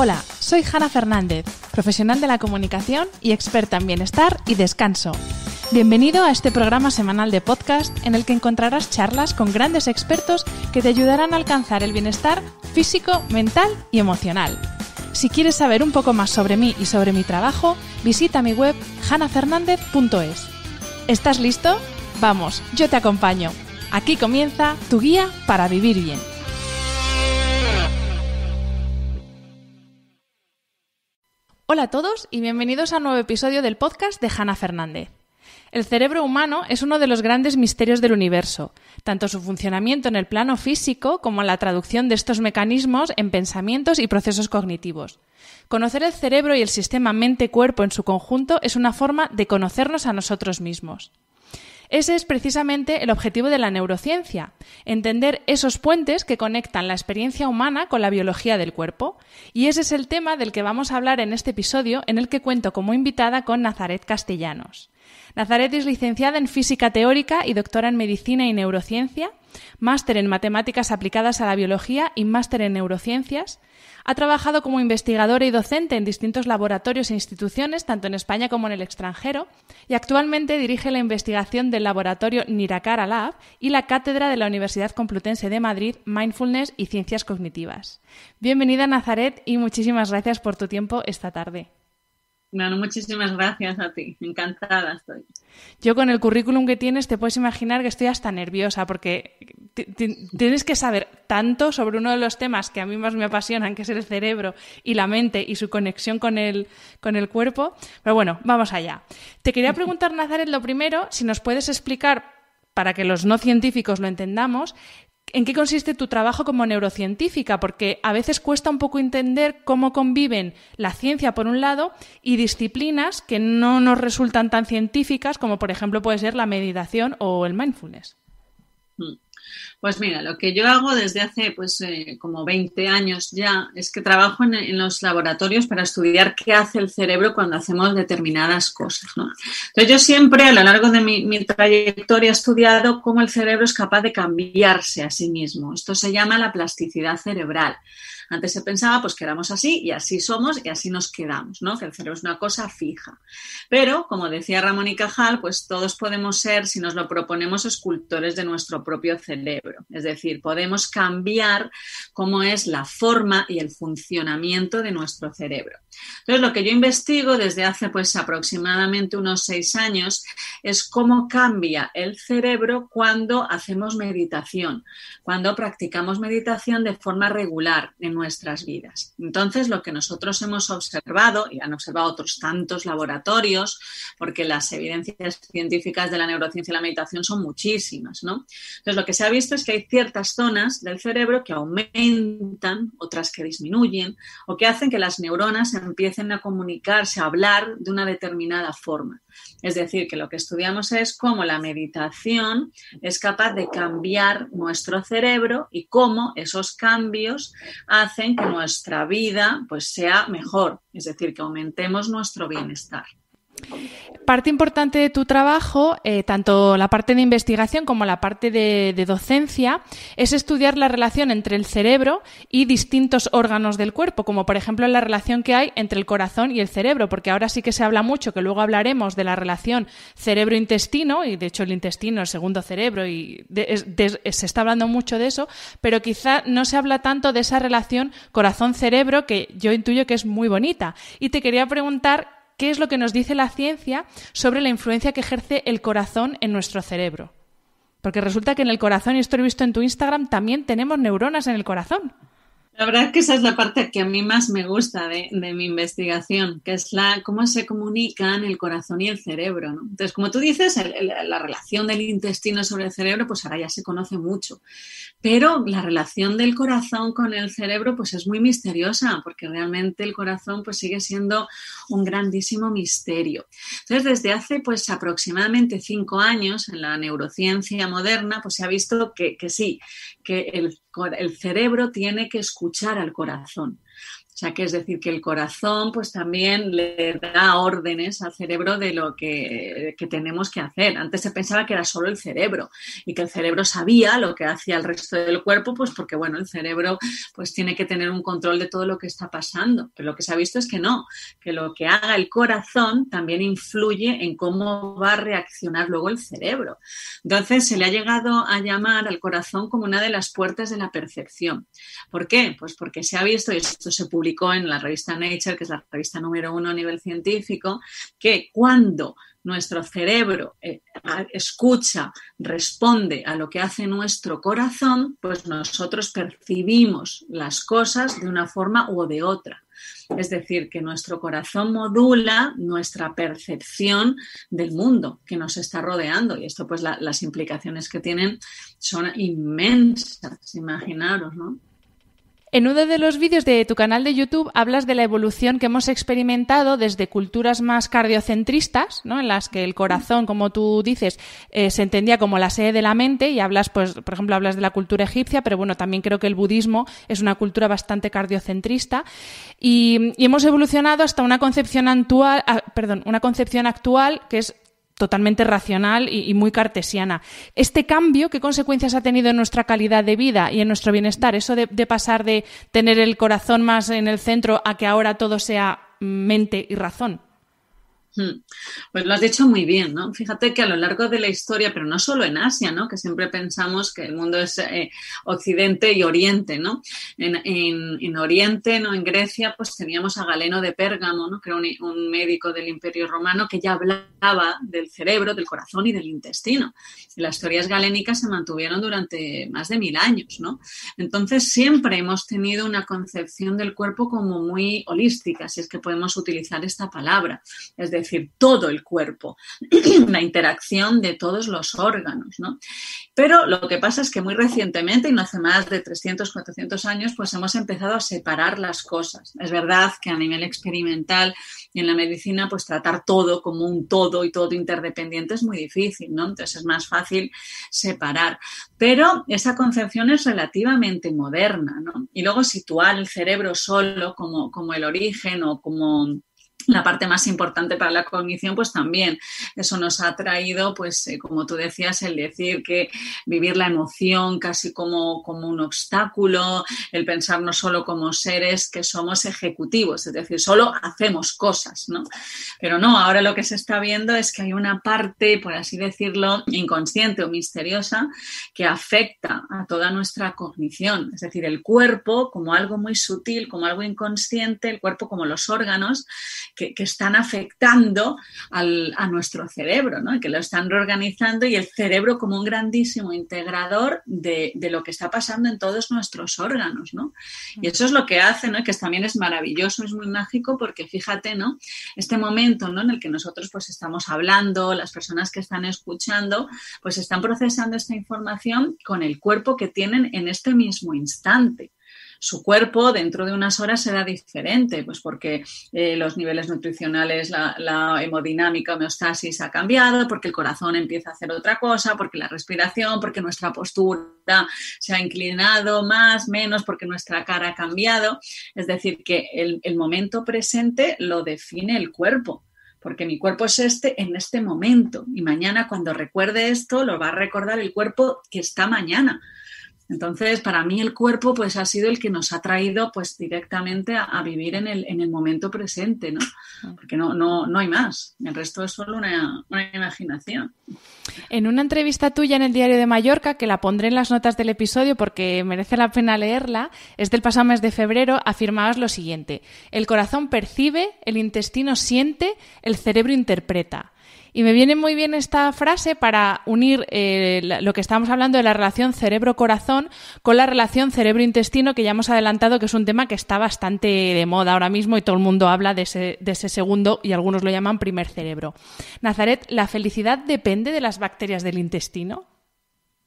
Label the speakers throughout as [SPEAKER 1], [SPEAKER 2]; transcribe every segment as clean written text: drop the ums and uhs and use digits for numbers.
[SPEAKER 1] Hola, soy Hanna Fernández, profesional de la comunicación y experta en bienestar y descanso. Bienvenido a este programa semanal de podcast en el que encontrarás charlas con grandes expertos que te ayudarán a alcanzar el bienestar físico, mental y emocional. Si quieres saber un poco más sobre mí y sobre mi trabajo, visita mi web hannafernandez.es. ¿Estás listo? Vamos, yo te acompaño. Aquí comienza tu guía para vivir bien. Hola a todos y bienvenidos a un nuevo episodio del podcast de Hanna Fernández. El cerebro humano es uno de los grandes misterios del universo, tanto su funcionamiento en el plano físico como la traducción de estos mecanismos en pensamientos y procesos cognitivos. Conocer el cerebro y el sistema mente-cuerpo en su conjunto es una forma de conocernos a nosotros mismos. Ese es precisamente el objetivo de la neurociencia, entender esos puentes que conectan la experiencia humana con la biología del cuerpo. Y ese es el tema del que vamos a hablar en este episodio, en el que cuento como invitada con Nazaret Castellanos. Nazaret es licenciada en Física Teórica y doctora en Medicina y Neurociencia, máster en Matemáticas aplicadas a la Biología y máster en Neurociencias. Ha trabajado como investigadora y docente en distintos laboratorios e instituciones, tanto en España como en el extranjero, y actualmente dirige la investigación del laboratorio Nirakara Lab y la cátedra de la Universidad Complutense de Madrid, Mindfulness y Ciencias Cognitivas. Bienvenida, Nazaret, y muchísimas gracias por tu tiempo esta tarde.
[SPEAKER 2] Bueno, muchísimas gracias a ti. Encantada estoy.
[SPEAKER 1] Yo con el currículum que tienes te puedes imaginar que estoy hasta nerviosa porque tienes que saber tanto sobre uno de los temas que a mí más me apasionan, que es el cerebro y la mente y su conexión con el cuerpo. Pero bueno, vamos allá. Te quería preguntar, Nazaret, lo primero, si nos puedes explicar, para que los no científicos lo entendamos, ¿en qué consiste tu trabajo como neurocientífica? Porque a veces cuesta un poco entender cómo conviven la ciencia por un lado y disciplinas que no nos resultan tan científicas como, por ejemplo, puede ser la meditación o el mindfulness.
[SPEAKER 2] Pues mira, lo que yo hago desde hace como 20 años ya es que trabajo en los laboratorios para estudiar qué hace el cerebro cuando hacemos determinadas cosas, ¿no? Entonces yo siempre a lo largo de mi trayectoria he estudiado cómo el cerebro es capaz de cambiarse a sí mismo. Esto se llama la plasticidad cerebral. Antes se pensaba pues que éramos así y así somos y así nos quedamos, ¿no? Que el cerebro es una cosa fija. Pero, como decía Ramón y Cajal, pues todos podemos ser, si nos lo proponemos, escultores de nuestro propio cerebro. Es decir, podemos cambiar cómo es la forma y el funcionamiento de nuestro cerebro. Entonces, lo que yo investigo desde hace pues aproximadamente unos 6 años es cómo cambia el cerebro cuando hacemos meditación, cuando practicamos meditación de forma regular en nuestras vidas. Entonces, lo que nosotros hemos observado, y han observado otros tantos laboratorios, porque las evidencias científicas de la neurociencia y la meditación son muchísimas, ¿no? Entonces, lo que se ha visto es que hay ciertas zonas del cerebro que aumentan, otras que disminuyen, o que hacen que las neuronas empiecen a comunicarse, a hablar de una determinada forma. Es decir, que lo que estudiamos es cómo la meditación es capaz de cambiar nuestro cerebro y cómo esos cambios hacen que nuestra vida pues sea mejor, es decir, que aumentemos nuestro bienestar.
[SPEAKER 1] Parte importante de tu trabajo, tanto la parte de investigación como la parte de docencia, es estudiar la relación entre el cerebro y distintos órganos del cuerpo, como por ejemplo la relación que hay entre el corazón y el cerebro, porque ahora sí que se habla mucho, que luego hablaremos de la relación cerebro-intestino, y de hecho el intestino es el segundo cerebro y se está hablando mucho de eso, pero quizá no se habla tanto de esa relación corazón-cerebro que yo intuyo que es muy bonita. Y te quería preguntar, ¿qué es lo que nos dice la ciencia sobre la influencia que ejerce el corazón en nuestro cerebro? Porque resulta que en el corazón, y esto lo he visto en tu Instagram, también tenemos neuronas en el corazón.
[SPEAKER 2] La verdad es que esa es la parte que a mí más me gusta de mi investigación, que es cómo se comunican el corazón y el cerebro, ¿no? Entonces, como tú dices, la relación del intestino sobre el cerebro, pues ahora ya se conoce mucho. Pero la relación del corazón con el cerebro pues es muy misteriosa, porque realmente el corazón pues sigue siendo un grandísimo misterio. Entonces, desde hace pues aproximadamente 5 años en la neurociencia moderna pues se ha visto que sí, que el cerebro tiene que escuchar al corazón. O sea, que es decir, que el corazón pues también le da órdenes al cerebro de lo que tenemos que hacer. Antes se pensaba que era solo el cerebro y que el cerebro sabía lo que hacía el resto del cuerpo, pues porque, bueno, el cerebro pues tiene que tener un control de todo lo que está pasando. Pero lo que se ha visto es que no, que lo que haga el corazón también influye en cómo va a reaccionar luego el cerebro. Entonces, se le ha llegado a llamar al corazón como una de las puertas de la percepción. ¿Por qué? Pues porque se ha visto, y esto se publicó en la revista Nature, que es la revista número 1 a nivel científico, que cuando nuestro cerebro escucha, responde a lo que hace nuestro corazón, pues nosotros percibimos las cosas de una forma u de otra. Es decir, que nuestro corazón modula nuestra percepción del mundo que nos está rodeando. Y esto, pues, las implicaciones que tienen son inmensas, imaginaros, ¿no?
[SPEAKER 1] En uno de los vídeos de tu canal de YouTube hablas de la evolución que hemos experimentado desde culturas más cardiocentristas, ¿no? En las que el corazón, como tú dices, se entendía como la sede de la mente, y hablas, pues, por ejemplo, hablas de la cultura egipcia, pero bueno, también creo que el budismo es una cultura bastante cardiocentrista, y hemos evolucionado hasta una concepción actual que es totalmente racional y muy cartesiana. ¿Este cambio qué consecuencias ha tenido en nuestra calidad de vida y en nuestro bienestar? Eso de pasar de tener el corazón más en el centro a que ahora todo sea mente y razón.
[SPEAKER 2] Pues lo has dicho muy bien, ¿no? Fíjate que a lo largo de la historia, pero no solo en Asia, ¿no? Que siempre pensamos que el mundo es Occidente y Oriente, ¿no? En Oriente, ¿no? En Grecia, pues teníamos a Galeno de Pérgamo, ¿no? Que era un médico del Imperio Romano que ya hablaba del cerebro, del corazón y del intestino. Y las teorías galénicas se mantuvieron durante más de 1000 años, ¿no? Entonces siempre hemos tenido una concepción del cuerpo como muy holística, si es que podemos utilizar esta palabra. Es decir, todo el cuerpo, la interacción de todos los órganos, ¿no? Pero lo que pasa es que muy recientemente, y no hace más de 300, 400 años, pues hemos empezado a separar las cosas. Es verdad que a nivel experimental y en la medicina, pues tratar todo como un todo y todo interdependiente es muy difícil, ¿no? Entonces es más fácil separar. Pero esa concepción es relativamente moderna, ¿no? Y luego situar el cerebro solo como el origen o como la parte más importante para la cognición, pues también eso nos ha traído, pues como tú decías, el decir que vivir la emoción casi como un obstáculo, el pensarnos solo como seres que somos ejecutivos, es decir, solo hacemos cosas, ¿no? Pero no, ahora lo que se está viendo es que hay una parte, por así decirlo, inconsciente o misteriosa que afecta a toda nuestra cognición, es decir, el cuerpo como algo muy sutil, como algo inconsciente, el cuerpo como los órganos que están afectando a nuestro cerebro, ¿no? Y que lo están reorganizando, y el cerebro como un grandísimo integrador de lo que está pasando en todos nuestros órganos, ¿no? Y eso es lo que hace, ¿no? Y que también es maravilloso, es muy mágico, porque fíjate, ¿no? Este momento, ¿no? En el que nosotros pues estamos hablando, las personas que están escuchando, pues están procesando esta información con el cuerpo que tienen en este mismo instante. Su cuerpo dentro de unas horas será diferente, pues porque los niveles nutricionales, la hemodinámica, homeostasis ha cambiado, porque el corazón empieza a hacer otra cosa, porque la respiración, porque nuestra postura se ha inclinado más, menos, porque nuestra cara ha cambiado. Es decir, que el momento presente lo define el cuerpo. Porque mi cuerpo es en este momento, y mañana cuando recuerde esto lo va a recordar el cuerpo que está mañana. Entonces, para mí el cuerpo pues ha sido el que nos ha traído pues directamente a vivir en el momento presente, ¿no? Porque no hay más. El resto es solo una imaginación.
[SPEAKER 1] En una entrevista tuya en el Diario de Mallorca, que la pondré en las notas del episodio porque merece la pena leerla, es del pasado mes de febrero, afirmabas lo siguiente: el corazón percibe, el intestino siente, el cerebro interpreta. Y me viene muy bien esta frase para unir lo que estábamos hablando de la relación cerebro-corazón con la relación cerebro-intestino, que ya hemos adelantado que es un tema que está bastante de moda ahora mismo y todo el mundo habla de ese segundo, y algunos lo llaman primer cerebro. Nazaret, ¿la felicidad depende de las bacterias del intestino?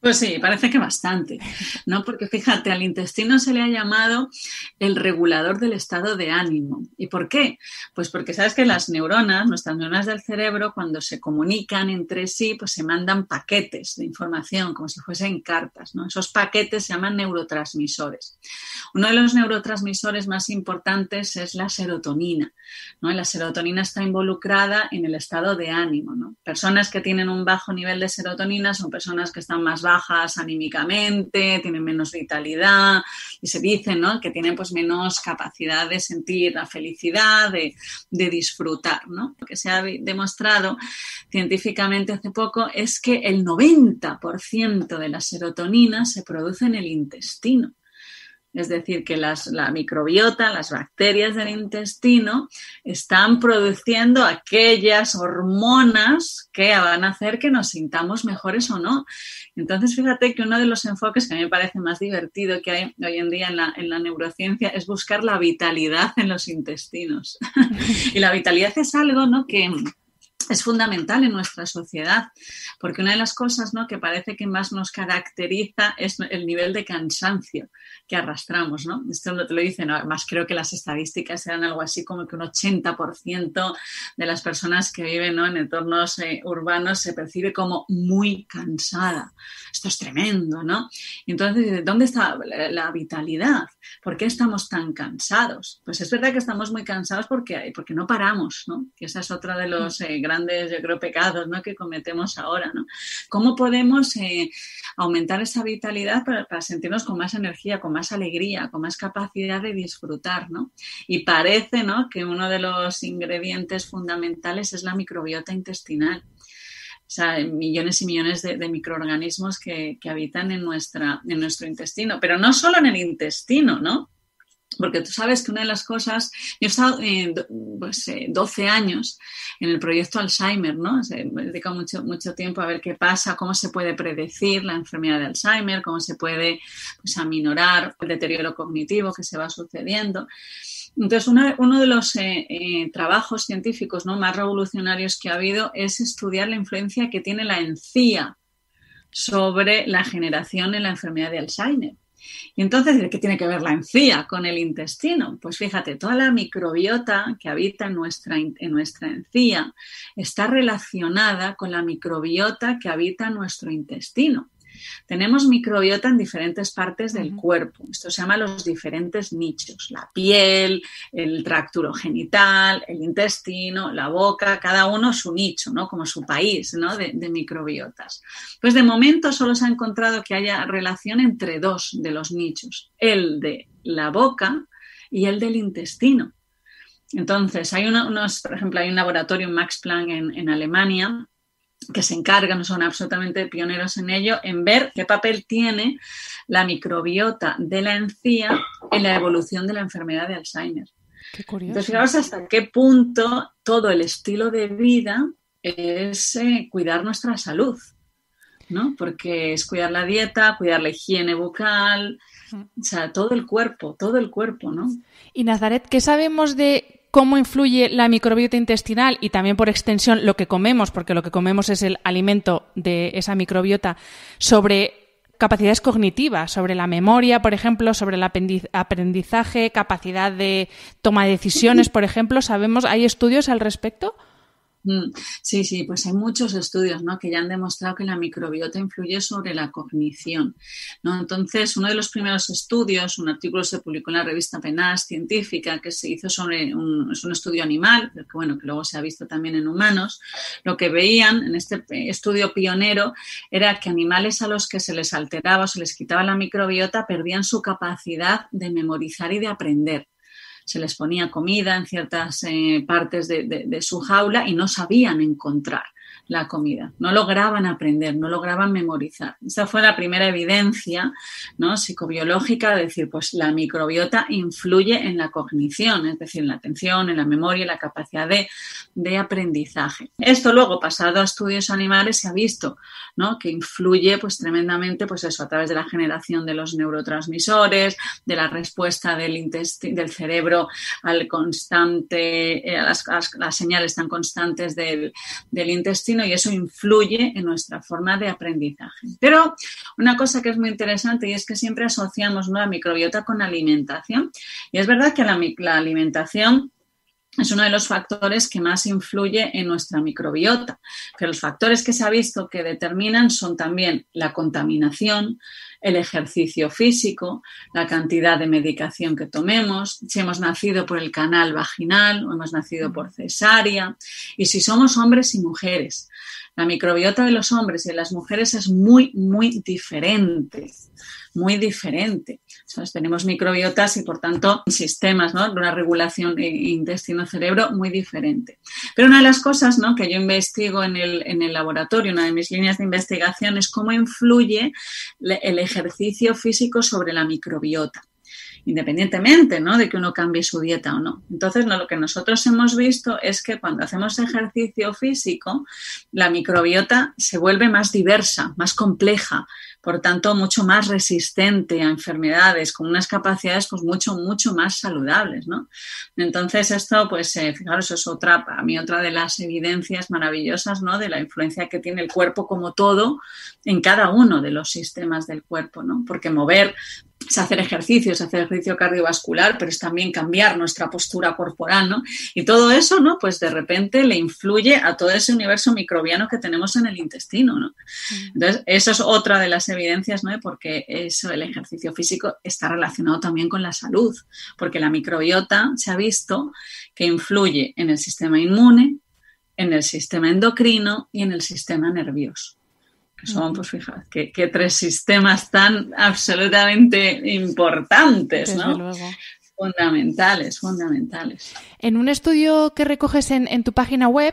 [SPEAKER 2] Pues sí, parece que bastante, ¿no? Porque fíjate, al intestino se le ha llamado el regulador del estado de ánimo. ¿Y por qué? Pues porque sabes que las neuronas, nuestras neuronas del cerebro, cuando se comunican entre sí, pues se mandan paquetes de información, como si fuesen cartas, ¿no? Esos paquetes se llaman neurotransmisores. Uno de los neurotransmisores más importantes es la serotonina, ¿no? Y la serotonina está involucrada en el estado de ánimo, ¿no? Personas que tienen un bajo nivel de serotonina son personas que están más bajas anímicamente, tienen menos vitalidad y se dice, ¿no?, que tienen pues menos capacidad de sentir la felicidad, de disfrutar, ¿no? Lo que se ha demostrado científicamente hace poco es que el 90% de la serotonina se produce en el intestino. Es decir, que la microbiota, las bacterias del intestino, están produciendo aquellas hormonas que van a hacer que nos sintamos mejores o no. Entonces, fíjate que uno de los enfoques que a mí me parece más divertido que hay hoy en día en la neurociencia es buscar la vitalidad en los intestinos. Y la vitalidad es algo, ¿no?, que es fundamental en nuestra sociedad, porque una de las cosas, ¿no?, que parece que más nos caracteriza es el nivel de cansancio que arrastramos, ¿no? Esto no te lo dicen, además creo que las estadísticas eran algo así como que un 80% de las personas que viven, ¿no?, en entornos urbanos se percibe como muy cansada. Esto es tremendo, ¿no? Entonces, ¿dónde está la vitalidad? ¿Por qué estamos tan cansados? Pues es verdad que estamos muy cansados porque no paramos, ¿no? Que esa es otra de los grandes, yo creo, pecados, ¿no?, que cometemos ahora, ¿no? ¿Cómo podemos aumentar esa vitalidad para sentirnos con más energía, con más alegría, con más capacidad de disfrutar, ¿no? Y parece, ¿no?, que uno de los ingredientes fundamentales es la microbiota intestinal. O sea, millones y millones de microorganismos que habitan en nuestro intestino, pero no solo en el intestino, ¿no? Porque tú sabes que una de las cosas, yo he estado 12 años en el proyecto Alzheimer, ¿no? Me he dedicado mucho tiempo a ver qué pasa, cómo se puede predecir la enfermedad de Alzheimer, cómo se puede pues, aminorar el deterioro cognitivo que se va sucediendo. Entonces, uno de los trabajos científicos, ¿no?, más revolucionarios que ha habido es estudiar la influencia que tiene la encía sobre la generación en la enfermedad de Alzheimer. Y entonces, ¿qué tiene que ver la encía con el intestino? Pues fíjate, toda la microbiota que habita en nuestra encía está relacionada con la microbiota que habita en nuestro intestino. Tenemos microbiota en diferentes partes del cuerpo. Esto se llama los diferentes nichos. La piel, el tracto urogenital, el intestino, la boca, cada uno su nicho, ¿no?, como su país, ¿no?, de microbiotas. Pues de momento solo se ha encontrado que haya relación entre dos de los nichos, el de la boca y el del intestino. Entonces, hay por ejemplo, hay un laboratorio en Max Planck en Alemania que se encargan, son absolutamente pioneros en ello, en ver qué papel tiene la microbiota de la encía en la evolución de la enfermedad de Alzheimer.
[SPEAKER 1] Qué curioso.
[SPEAKER 2] Entonces, fijaos hasta qué punto todo el estilo de vida es cuidar nuestra salud, ¿no? Porque es cuidar la dieta, cuidar la higiene bucal, o sea, todo el cuerpo, ¿no?
[SPEAKER 1] Y Nazaret, ¿qué sabemos de cómo influye la microbiota intestinal y también por extensión lo que comemos, porque lo que comemos es el alimento de esa microbiota, sobre capacidades cognitivas, sobre la memoria, por ejemplo, sobre el aprendizaje, capacidad de toma de decisiones, por ejemplo? ¿Hay estudios al respecto?
[SPEAKER 2] Sí, pues hay muchos estudios, ¿no?, que ya han demostrado que la microbiota influye sobre la cognición, ¿no? Entonces, uno de los primeros estudios, un artículo se publicó en la revista PNAS científica que se hizo sobre es un estudio animal, que luego se ha visto también en humanos. Lo que veían en este estudio pionero era que animales a los que se les alteraba o se les quitaba la microbiota perdían su capacidad de memorizar y de aprender. Se les ponía comida en ciertas partes de su jaula y no sabían encontrar la comida. No lograban aprender, no lograban memorizar. Esa fue la primera evidencia, ¿no?, psicobiológica de decir, pues la microbiota influye en la cognición, es decir, en la atención, en la memoria, en la capacidad de aprendizaje. Esto luego, pasado a estudios animales, se ha visto, ¿no?, que influye pues tremendamente pues eso, a través de la generación de los neurotransmisores, de la respuesta del cerebro al constante, a las señales tan constantes del intestino, intestino y eso influye en nuestra forma de aprendizaje. Pero una cosa que es muy interesante y es que siempre asociamos, ¿no?, la microbiota con alimentación. Y es verdad que la alimentación es uno de los factores que más influye en nuestra microbiota, pero los factores que se ha visto que determinan son también la contaminación, el ejercicio físico, la cantidad de medicación que tomemos, si hemos nacido por el canal vaginal o hemos nacido por cesárea y si somos hombres y mujeres. La microbiota de los hombres y de las mujeres es muy, muy diferente. Muy diferente. Entonces, tenemos microbiotas y, por tanto, sistemas, ¿no?, de una regulación intestino-cerebro muy diferente. Pero una de las cosas, ¿no?, que yo investigo en el laboratorio, una de mis líneas de investigación, es cómo influye el ejercicio físico sobre la microbiota, independientemente, ¿no?, de que uno cambie su dieta o no. Entonces, lo que nosotros hemos visto es que cuando hacemos ejercicio físico, la microbiota se vuelve más diversa, más compleja, por tanto, mucho más resistente a enfermedades, con unas capacidades pues mucho más saludables, ¿no? Entonces, esto, pues, fijaros, es para mí otra de las evidencias maravillosas, ¿no?, de la influencia que tiene el cuerpo como todo en cada uno de los sistemas del cuerpo, ¿no? Porque es hacer ejercicio cardiovascular, pero es también cambiar nuestra postura corporal, ¿no? Y todo eso, ¿no?, pues de repente le influye a todo ese universo microbiano que tenemos en el intestino, ¿no? Entonces, eso es otra de las evidencias, ¿no?, porque el ejercicio físico está relacionado también con la salud, porque la microbiota se ha visto que influye en el sistema inmune, en el sistema endocrino y en el sistema nervioso. Que son, pues fíjate, que tres sistemas tan absolutamente importantes, ¿no?
[SPEAKER 1] Desde luego.
[SPEAKER 2] Fundamentales.
[SPEAKER 1] En un estudio que recoges en tu página web,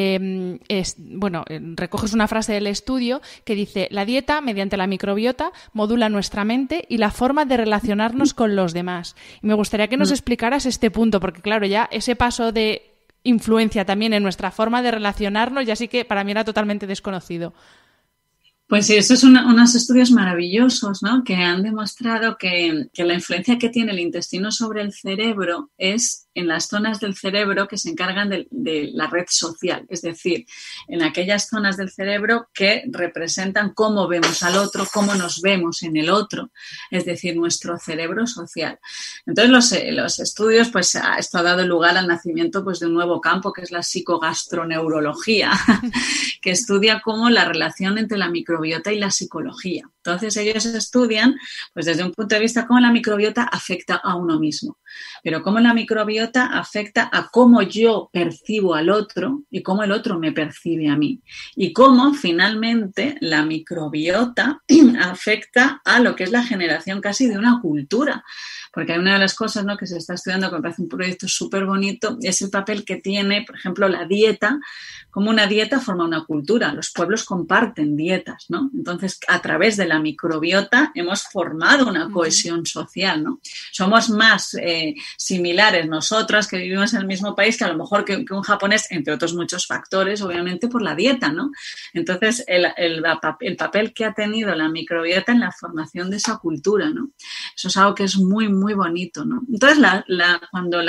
[SPEAKER 1] recoges una frase del estudio que dice: la dieta, mediante la microbiota, modula nuestra mente y la forma de relacionarnos con los demás. Y me gustaría que nos explicaras este punto, porque claro, ya ese paso de influencia también en nuestra forma de relacionarnos, ya sí que para mí era totalmente desconocido.
[SPEAKER 2] Pues sí, estos son unos estudios maravillosos, ¿no?, que han demostrado que la influencia que tiene el intestino sobre el cerebro es en las zonas del cerebro que se encargan de la red social, es decir, en aquellas zonas del cerebro que representan cómo vemos al otro, cómo nos vemos en el otro, es decir, nuestro cerebro social. Entonces, los estudios, pues esto ha dado lugar al nacimiento, pues, de un nuevo campo que es la psicogastroneurología, que estudia cómo la relación entre la microbiota y la psicología. Entonces, ellos estudian, pues, desde un punto de vista cómo la microbiota afecta a uno mismo, pero cómo la microbiota afecta a cómo yo percibo al otro y cómo el otro me percibe a mí. Y cómo, finalmente, la microbiota afecta a lo que es la generación casi de una cultura. Porque hay una de las cosas, ¿no?, que se está estudiando, que me parece un proyecto súper bonito, es el papel que tiene, por ejemplo, la dieta, como una dieta forma una cultura. Los pueblos comparten dietas, ¿no? Entonces, a través de la microbiota hemos formado una cohesión social, ¿no? Somos más similares nosotras que vivimos en el mismo país que a lo mejor que un japonés, entre otros muchos factores, obviamente por la dieta, ¿no? Entonces, el papel que ha tenido la microbiota en la formación de esa cultura, ¿no? Eso es algo que es muy, muy bonito, ¿no? Entonces, cuando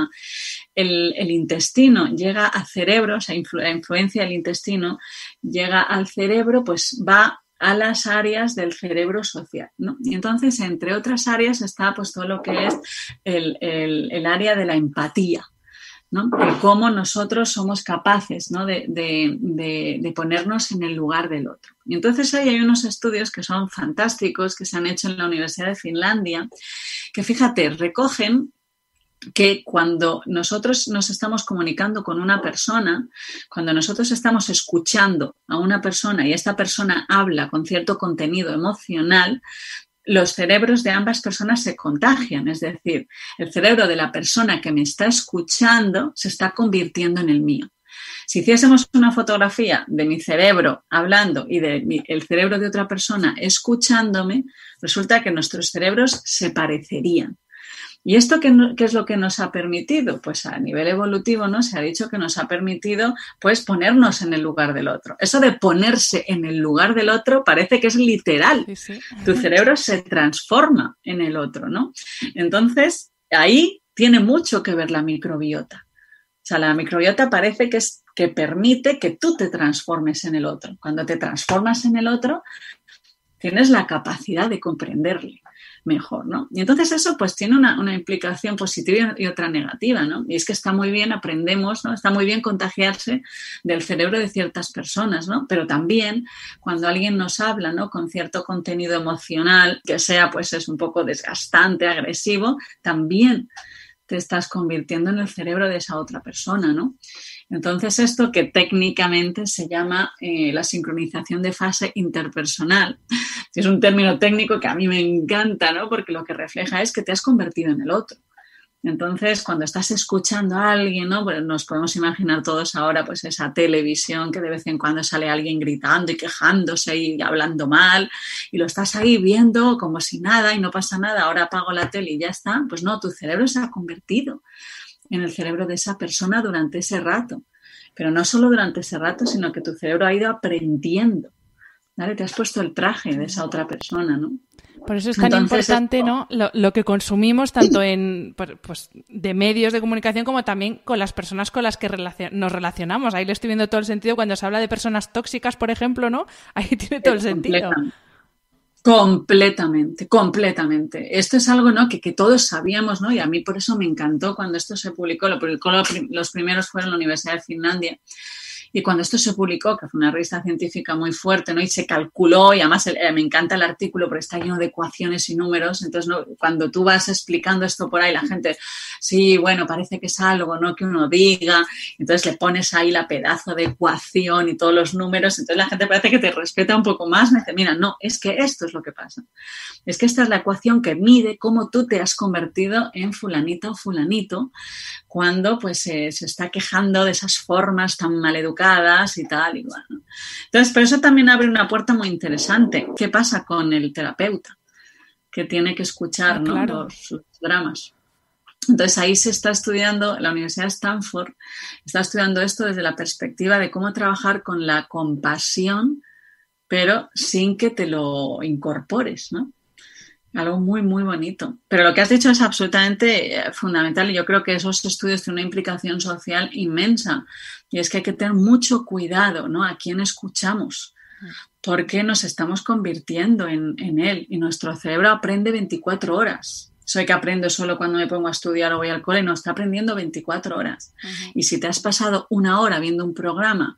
[SPEAKER 2] el intestino llega al cerebro, o sea, la influencia del intestino llega al cerebro, pues va a las áreas del cerebro social, ¿no? Y entonces, entre otras áreas, está pues todo lo que es el área de la empatía, ¿no? De cómo nosotros somos capaces, ¿no?, de ponernos en el lugar del otro. Y entonces ahí hay unos estudios que son fantásticos, que se han hecho en la Universidad de Finlandia, que, fíjate, recogen que cuando nosotros nos estamos comunicando con una persona, cuando nosotros estamos escuchando a una persona y esta persona habla con cierto contenido emocional, los cerebros de ambas personas se contagian, es decir, el cerebro de la persona que me está escuchando se está convirtiendo en el mío. Si hiciésemos una fotografía de mi cerebro hablando y el cerebro de otra persona escuchándome, resulta que nuestros cerebros se parecerían. ¿Y esto qué es lo que nos ha permitido? Pues a nivel evolutivo, ¿no?, se ha dicho que nos ha permitido, pues, ponernos en el lugar del otro. Eso de ponerse en el lugar del otro parece que es literal. Sí, sí. Tu cerebro se transforma en el otro, ¿no? Entonces, ahí tiene mucho que ver la microbiota. O sea, la microbiota parece que es que permite que tú te transformes en el otro. Cuando te transformas en el otro, tienes la capacidad de comprenderle mejor, ¿no? Y entonces eso pues tiene una implicación positiva y otra negativa, ¿no? Y es que está muy bien, aprendemos, ¿no? Está muy bien contagiarse del cerebro de ciertas personas, ¿no? Pero también cuando alguien nos habla, ¿no? Con cierto contenido emocional que sea pues es un poco desgastante, agresivo, también te estás convirtiendo en el cerebro de esa otra persona, ¿no? Entonces, esto que técnicamente se llama la sincronización de fase interpersonal. Es un término técnico que a mí me encanta, ¿no? Porque lo que refleja es que te has convertido en el otro. Entonces, cuando estás escuchando a alguien, ¿no? Pues nos podemos imaginar todos ahora pues esa televisión que de vez en cuando sale alguien gritando y quejándose y hablando mal y lo estás ahí viendo como si nada y no pasa nada, ahora apago la tele y ya está. Pues no, tu cerebro se ha convertido en el cerebro de esa persona durante ese rato. Pero no solo durante ese rato, sino que tu cerebro ha ido aprendiendo, ¿vale? Te has puesto el traje de esa otra persona, ¿no?
[SPEAKER 1] Por eso es tan importante, ¿no? Lo que consumimos tanto en pues, de medios de comunicación como también con las personas con las que nos relacionamos. Ahí le estoy viendo todo el sentido cuando se habla de personas tóxicas, por ejemplo, ¿no? Ahí tiene todo el sentido.
[SPEAKER 2] Completamente. Esto es algo, ¿no? que todos sabíamos, ¿no? Y a mí por eso me encantó cuando esto se publicó. Los primeros fueron la Universidad de Finlandia. Y cuando esto se publicó, que fue una revista científica muy fuerte, ¿no? Y se calculó, y además me encanta el artículo porque está lleno de ecuaciones y números. Entonces, ¿no? Cuando tú vas explicando esto por ahí, la gente, sí, bueno, parece que es algo, ¿no? Que uno diga. Entonces le pones ahí la pedazo de ecuación y todos los números. Entonces la gente parece que te respeta un poco más. Me dice, mira, no, es que esto es lo que pasa. Es que esta es la ecuación que mide cómo tú te has convertido en fulanita o fulanito cuando pues se está quejando de esas formas tan maleducadas y tal, igual, ¿no? Entonces, pero eso también abre una puerta muy interesante. ¿Qué pasa con el terapeuta que tiene que escuchar, ¿no?
[SPEAKER 1] Claro.
[SPEAKER 2] Sus dramas? Entonces, ahí se está estudiando, la Universidad de Stanford está estudiando esto desde la perspectiva de cómo trabajar con la compasión, pero sin que te lo incorpores, ¿no? Algo muy, muy bonito. Pero lo que has dicho es absolutamente fundamental y yo creo que esos estudios tienen una implicación social inmensa. Y es que hay que tener mucho cuidado, ¿no? A quién escuchamos, porque nos estamos convirtiendo en él y nuestro cerebro aprende 24 horas. Soy que aprendo solo cuando me pongo a estudiar o voy al cole, no, está aprendiendo 24 horas. Uh-huh. Y si te has pasado una hora viendo un programa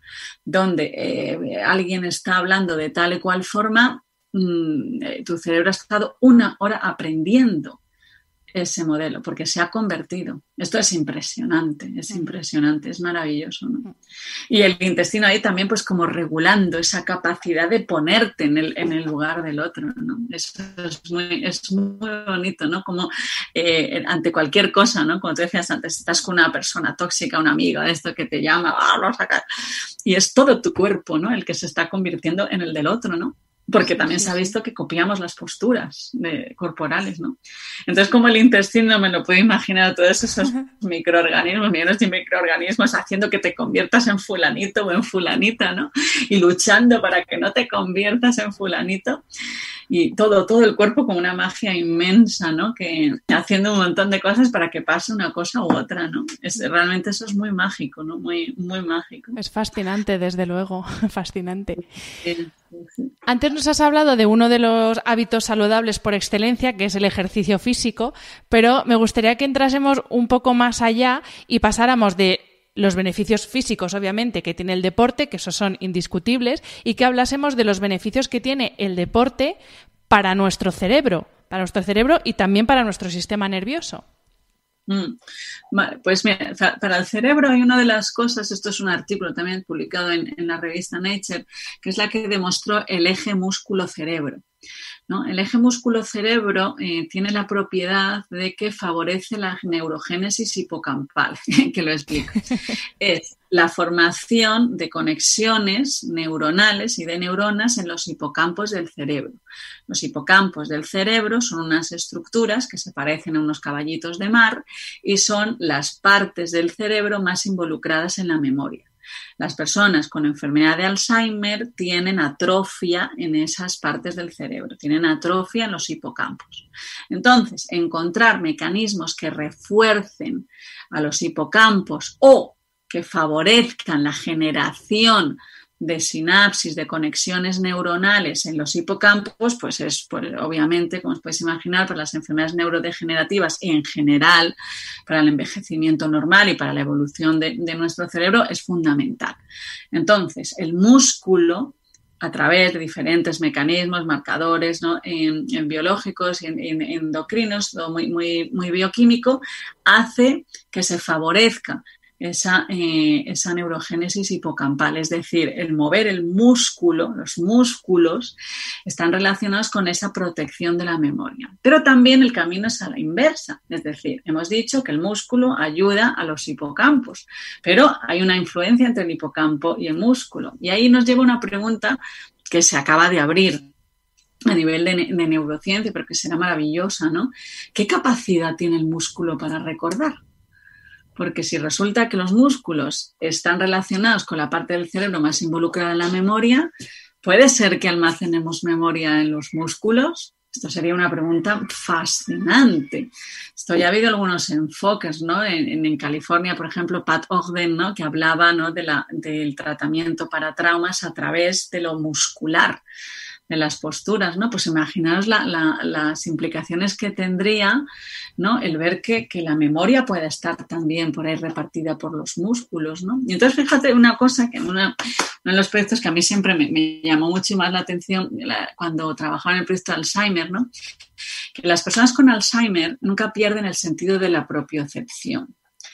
[SPEAKER 2] donde alguien está hablando de tal y cual forma, tu cerebro ha estado una hora aprendiendo ese modelo porque se ha convertido. Esto es impresionante, es maravilloso, ¿no? Y el intestino ahí también pues como regulando esa capacidad de ponerte en el lugar del otro, ¿no? Eso es muy bonito, ¿no? Como ante cualquier cosa, ¿no? Como tú decías antes, estás con una persona tóxica, una amiga, esto que te llama, y es todo tu cuerpo, ¿no? El que se está convirtiendo en el del otro, ¿no? Porque también se ha visto que copiamos las posturas corporales, ¿no? Entonces, como el intestino, me lo puedo imaginar, todos esos microorganismos, millones de microorganismos haciendo que te conviertas en fulanito o en fulanita, ¿no? Y luchando para que no te conviertas en fulanito. Y todo el cuerpo como una magia inmensa, ¿no? Que haciendo un montón de cosas para que pase una cosa u otra, ¿no? Realmente eso es muy mágico, ¿no? Muy, muy mágico.
[SPEAKER 1] Es fascinante, desde luego, fascinante.
[SPEAKER 2] Sí.
[SPEAKER 1] Antes nos has hablado de uno de los hábitos saludables por excelencia, que es el ejercicio físico, pero me gustaría que entrásemos un poco más allá y pasáramos de los beneficios físicos, obviamente, que tiene el deporte, que esos son indiscutibles, y que hablásemos de los beneficios que tiene el deporte para nuestro cerebro y también para nuestro sistema nervioso.
[SPEAKER 2] Vale, pues mira, para el cerebro hay una de las cosas, esto es un artículo también publicado en la revista Nature, que es la que demostró el eje músculo-cerebro, ¿no? El eje músculo-cerebro tiene la propiedad de que favorece la neurogénesis hipocampal, que lo explico. Es la formación de conexiones neuronales y de neuronas en los hipocampos del cerebro. Los hipocampos del cerebro son unas estructuras que se parecen a unos caballitos de mar y son las partes del cerebro más involucradas en la memoria. Las personas con enfermedad de Alzheimer tienen atrofia en esas partes del cerebro, tienen atrofia en los hipocampos. Entonces, encontrar mecanismos que refuercen a los hipocampos o que favorezcan la generación de sinapsis, de conexiones neuronales en los hipocampos, pues es obviamente, como os podéis imaginar, para las enfermedades neurodegenerativas y en general para el envejecimiento normal y para la evolución de nuestro cerebro es fundamental. Entonces, el músculo, a través de diferentes mecanismos, marcadores, ¿no? en biológicos y en endocrinos, todo muy bioquímico, hace que se favorezca esa neurogénesis hipocampal, es decir, el mover el músculo, los músculos están relacionados con esa protección de la memoria. Pero también el camino es a la inversa, es decir, hemos dicho que el músculo ayuda a los hipocampos, pero hay una influencia entre el hipocampo y el músculo. Y ahí nos lleva una pregunta que se acaba de abrir a nivel de neurociencia, pero que será maravillosa, ¿no? ¿Qué capacidad tiene el músculo para recordar? Porque si resulta que los músculos están relacionados con la parte del cerebro más involucrada en la memoria, ¿puede ser que almacenemos memoria en los músculos? Esto sería una pregunta fascinante. Esto ya ha habido algunos enfoques, ¿no? En California, por ejemplo, Pat Ogden, ¿no? Que hablaba, ¿no? del tratamiento para traumas a través de lo muscular, de las posturas, ¿no? Pues imaginaos las implicaciones que tendría, ¿no? El ver que la memoria puede estar también por ahí repartida por los músculos, ¿no? Y entonces fíjate una cosa, que uno de los proyectos que a mí siempre me llamó mucho más la atención cuando trabajaba en el proyecto de Alzheimer, ¿no? Que las personas con Alzheimer nunca pierden el sentido de la propiocepción.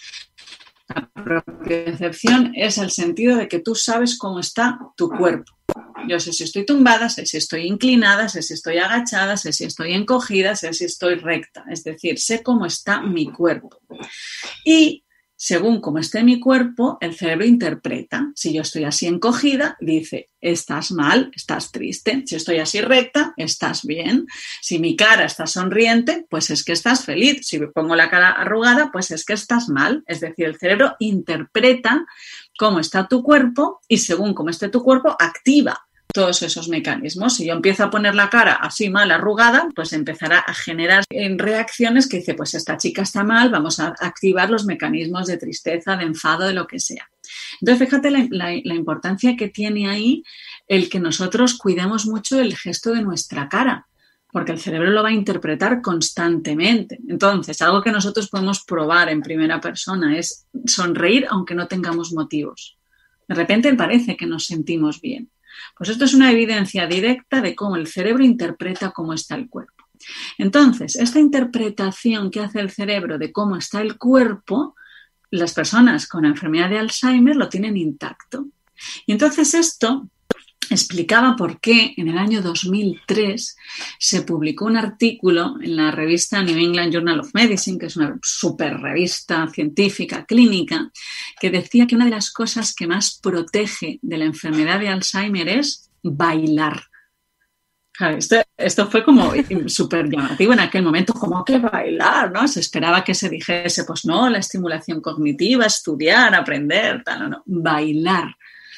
[SPEAKER 2] La propiocepción es el sentido de que tú sabes cómo está tu cuerpo. Yo sé si estoy tumbada, sé si estoy inclinada, sé si estoy agachada, sé si estoy encogida, sé si estoy recta. Es decir, sé cómo está mi cuerpo. Y según cómo esté mi cuerpo, el cerebro interpreta. Si yo estoy así encogida, dice, estás mal, estás triste. Si estoy así recta, estás bien. Si mi cara está sonriente, pues es que estás feliz. Si me pongo la cara arrugada, pues es que estás mal. Es decir, el cerebro interpreta cómo está tu cuerpo y según cómo esté tu cuerpo, activa todos esos mecanismos. Si yo empiezo a poner la cara así mal, arrugada, pues empezará a generar reacciones que dice, pues esta chica está mal, vamos a activar los mecanismos de tristeza, de enfado, de lo que sea. Entonces, fíjate la importancia que tiene ahí el que nosotros cuidemos mucho el gesto de nuestra cara, porque el cerebro lo va a interpretar constantemente. Entonces, algo que nosotros podemos probar en primera persona es sonreír aunque no tengamos motivos. De repente parece que nos sentimos bien. Pues esto es una evidencia directa de cómo el cerebro interpreta cómo está el cuerpo. Entonces, esta interpretación que hace el cerebro de cómo está el cuerpo, las personas con la enfermedad de Alzheimer lo tienen intacto. Y entonces esto explicaba por qué en el año 2003 se publicó un artículo en la revista New England Journal of Medicine, que es una super revista científica clínica, que decía que una de las cosas que más protege de la enfermedad de Alzheimer es bailar. Claro, esto fue como súper llamativo en aquel momento, como que bailar, ¿no? Se esperaba que se dijese, pues no, la estimulación cognitiva, estudiar, aprender, tal, no, bailar.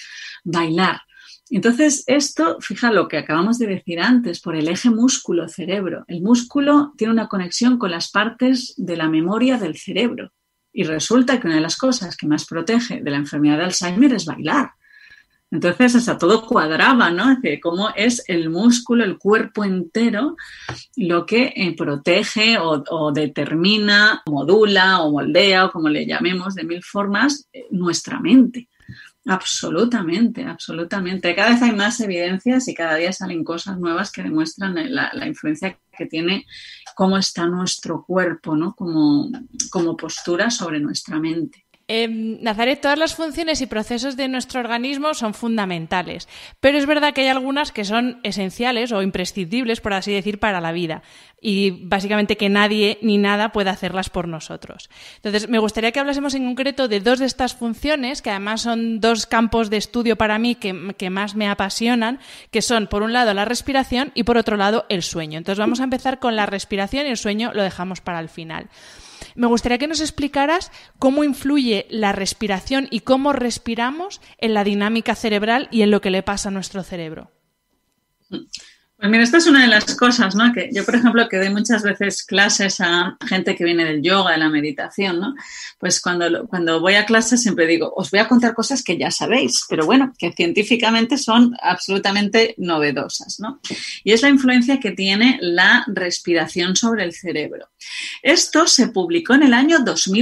[SPEAKER 2] Entonces, esto, fija lo que acabamos de decir antes, por el eje músculo-cerebro. El músculo tiene una conexión con las partes de la memoria del cerebro. Y resulta que una de las cosas que más protege de la enfermedad de Alzheimer es bailar. Entonces, hasta todo cuadraba, ¿no? De cómo es el músculo, el cuerpo entero, lo que protege o determina, modula o moldea, o como le llamemos de mil formas, nuestra mente. Absolutamente. Cada vez hay más evidencias y cada día salen cosas nuevas que demuestran la influencia que tiene cómo está nuestro cuerpo, ¿no? Como postura sobre nuestra mente.
[SPEAKER 1] Nazaret, todas las funciones y procesos de nuestro organismo son fundamentales, pero es verdad que hay algunas que son esenciales o imprescindibles, por así decir, para la vida y básicamente que nadie ni nada puede hacerlas por nosotros. Entonces, me gustaría que hablásemos en concreto de dos de estas funciones, que además son dos campos de estudio para mí que más me apasionan, que son, por un lado, la respiración y, por otro lado, el sueño. Entonces, vamos a empezar con la respiración y el sueño lo dejamos para el final. Me gustaría que nos explicaras cómo influye la respiración y cómo respiramos en la dinámica cerebral y en lo que le pasa a nuestro cerebro.
[SPEAKER 2] Pues mira, esta es una de las cosas, ¿no? Que yo, por ejemplo, que doy muchas veces clases a gente que viene del yoga, de la meditación, ¿no? Pues cuando voy a clases siempre digo, os voy a contar cosas que ya sabéis, pero bueno, que científicamente son absolutamente novedosas, ¿no? Y es la influencia que tiene la respiración sobre el cerebro. Esto se publicó en el año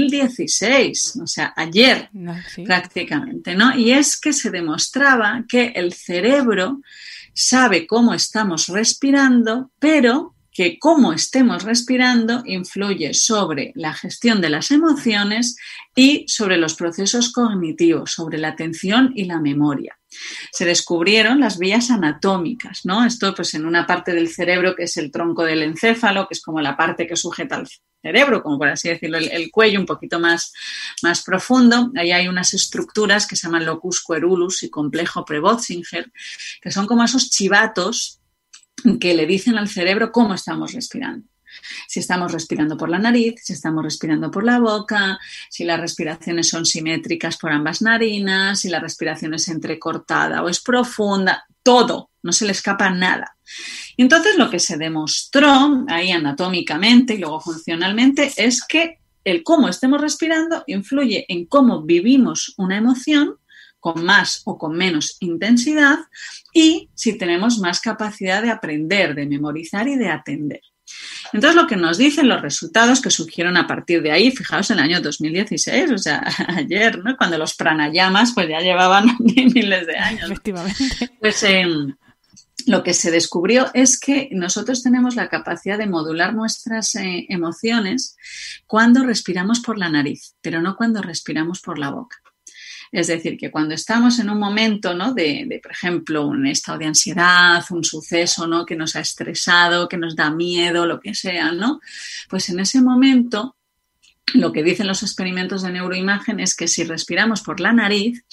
[SPEAKER 2] 2016, o sea, ayer prácticamente, ¿no? Y es que se demostraba que el cerebro sabe cómo estamos respirando, pero que cómo estemos respirando influye sobre la gestión de las emociones y sobre los procesos cognitivos, sobre la atención y la memoria. Se descubrieron las vías anatómicas, ¿no? Esto pues en una parte del cerebro que es el tronco del encéfalo, que es como la parte que sujeta al cerebro, como por así decirlo, el cuello un poquito más profundo. Ahí hay unas estructuras que se llaman locus coeruleus y complejo Prebotzinger, que son como esos chivatos que le dicen al cerebro cómo estamos respirando. Si estamos respirando por la nariz, si estamos respirando por la boca, si las respiraciones son simétricas por ambas narinas, si la respiración es entrecortada o es profunda, todo, no se le escapa nada. Y entonces lo que se demostró ahí anatómicamente y luego funcionalmente es que el cómo estemos respirando influye en cómo vivimos una emoción, con más o con menos intensidad, y si tenemos más capacidad de aprender, de memorizar y de atender. Entonces, lo que nos dicen los resultados que surgieron a partir de ahí, fijaos, en el año 2016, o sea, ayer, ¿no? Cuando los pranayamas pues ya llevaban miles de años.
[SPEAKER 1] Efectivamente.
[SPEAKER 2] Pues lo que se descubrió es que nosotros tenemos la capacidad de modular nuestras emociones cuando respiramos por la nariz, pero no cuando respiramos por la boca. Es decir, que cuando estamos en un momento, ¿no? de, por ejemplo, un estado de ansiedad, un suceso, ¿no? que nos ha estresado, que nos da miedo, lo que sea, ¿no? Pues en ese momento, lo que dicen los experimentos de neuroimagen es que si respiramos por la nariz,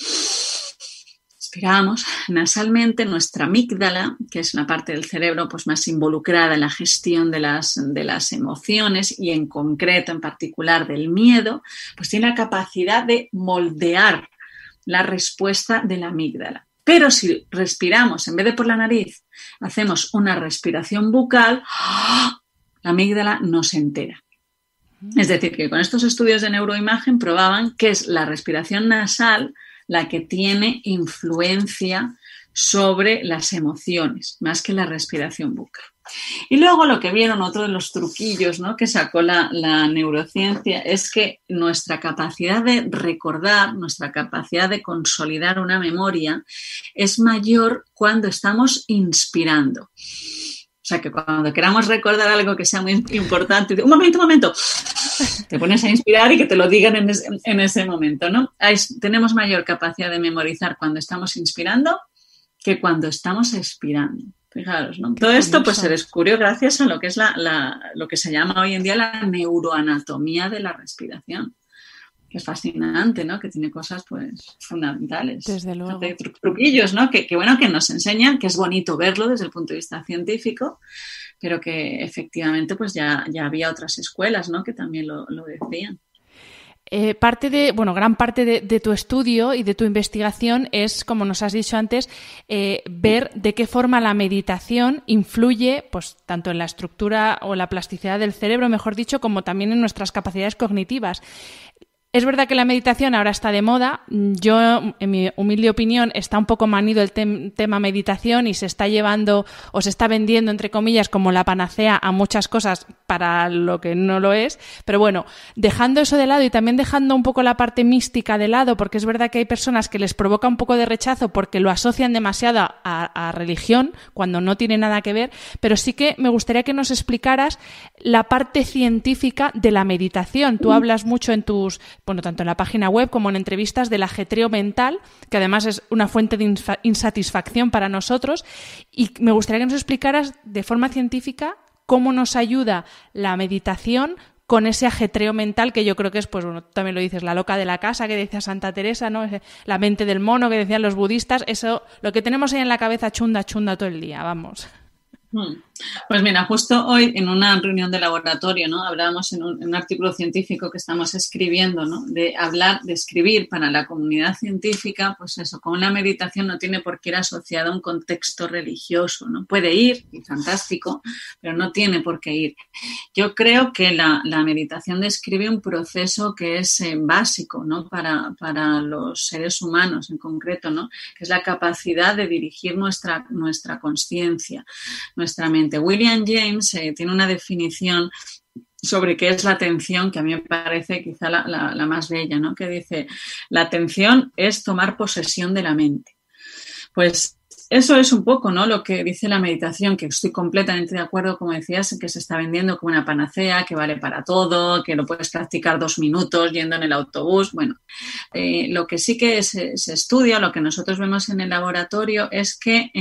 [SPEAKER 2] respiramos nasalmente, nuestra amígdala, que es una parte del cerebro pues, más involucrada en la gestión de las emociones y en concreto, en particular, del miedo, pues tiene la capacidad de moldear la respuesta de la amígdala. Pero si respiramos, en vez de por la nariz, hacemos una respiración bucal, la amígdala no se entera. Es decir, que con estos estudios de neuroimagen probaban que es la respiración nasal la que tiene influencia sobre las emociones, más que la respiración bucal. Y luego lo que vieron, otro de los truquillos, ¿no? que sacó la neurociencia, es que nuestra capacidad de recordar, nuestra capacidad de consolidar una memoria es mayor cuando estamos inspirando. O sea, que cuando queramos recordar algo que sea muy importante, un momento, te pones a inspirar y que te lo digan en ese momento, ¿no? Tenemos mayor capacidad de memorizar cuando estamos inspirando que cuando estamos expirando. Fijaros, ¿no? Todo esto pues se descubrió gracias a lo que es lo que se llama hoy en día la neuroanatomía de la respiración, que es fascinante, ¿no? Que tiene cosas pues fundamentales.
[SPEAKER 1] Desde luego.
[SPEAKER 2] Truquillos, ¿no? Que bueno, que nos enseñan, que es bonito verlo desde el punto de vista científico, pero que efectivamente pues ya había otras escuelas, ¿no? Que también lo decían.
[SPEAKER 1] Gran parte de tu estudio y de tu investigación es, como nos has dicho antes, ver de qué forma la meditación influye, pues, tanto en la estructura o la plasticidad del cerebro, mejor dicho, como también en nuestras capacidades cognitivas. Es verdad que la meditación ahora está de moda. Yo, en mi humilde opinión, está un poco manido el tema meditación y se está llevando o se está vendiendo, entre comillas, como la panacea a muchas cosas para lo que no lo es. Pero bueno, dejando eso de lado y también dejando un poco la parte mística de lado, porque es verdad que hay personas que les provoca un poco de rechazo porque lo asocian demasiado a religión, cuando no tiene nada que ver, pero sí que me gustaría que nos explicaras la parte científica de la meditación. Tú hablas mucho tanto en la página web como en entrevistas del ajetreo mental, que además es una fuente de insatisfacción para nosotros, y me gustaría que nos explicaras de forma científica cómo nos ayuda la meditación con ese ajetreo mental que yo creo que es, pues bueno, tú también lo dices, la loca de la casa que decía Santa Teresa, ¿no? La mente del mono que decían los budistas, eso, lo que tenemos ahí en la cabeza chunda todo el día, vamos.
[SPEAKER 2] Pues mira, justo hoy en una reunión de laboratorio, ¿no? Hablábamos en un artículo científico que estamos escribiendo, ¿no? De escribir para la comunidad científica, pues eso, con la meditación no tiene por qué ir asociada a un contexto religioso, ¿no? Puede ir, y fantástico, pero no tiene por qué ir. Yo creo que la meditación describe un proceso que es básico, ¿no? Para los seres humanos en concreto, ¿no? Que es la capacidad de dirigir nuestra consciencia, nuestra mente. William James tiene una definición sobre qué es la atención que a mí me parece quizá la más bella, ¿no? Que dice, la atención es tomar posesión de la mente. Pues eso es un poco, ¿no? Lo que dice la meditación, que estoy completamente de acuerdo, como decías, que se está vendiendo como una panacea, que vale para todo, que lo puedes practicar 2 minutos yendo en el autobús. Bueno, lo que sí que se estudia, lo que nosotros vemos en el laboratorio es que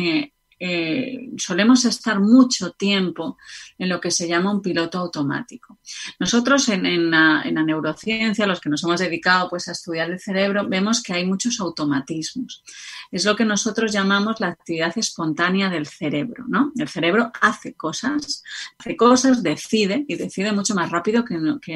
[SPEAKER 2] solemos estar mucho tiempo en lo que se llama un piloto automático. Nosotros en la neurociencia, los que nos hemos dedicado pues a estudiar el cerebro, vemos que hay muchos automatismos. Es lo que nosotros llamamos la actividad espontánea del cerebro, ¿no? El cerebro hace cosas, decide y decide mucho más rápido que